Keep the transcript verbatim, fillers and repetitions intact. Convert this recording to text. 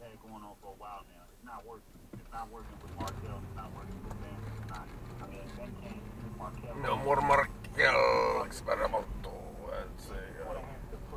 had going on for a while now. It's not working. It's not working with Markel. It's not working with Ben. It's not. I mean, Ben can't use Markel. No more Markel.